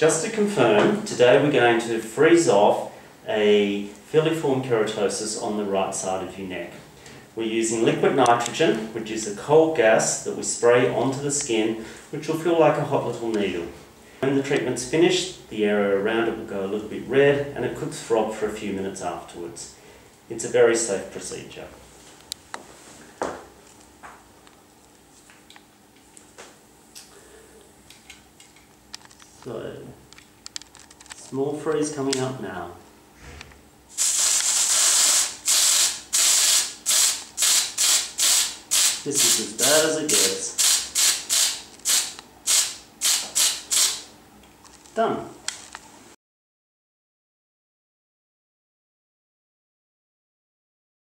Just to confirm, today we're going to freeze off a filiform keratosis on the right side of your neck. We're using liquid nitrogen, which is a cold gas that we spray onto the skin, which will feel like a hot little needle. When the treatment's finished, the area around it will go a little bit red and it could throb for a few minutes afterwards. It's a very safe procedure. So, small freeze coming up now. This is as bad as it gets. Done.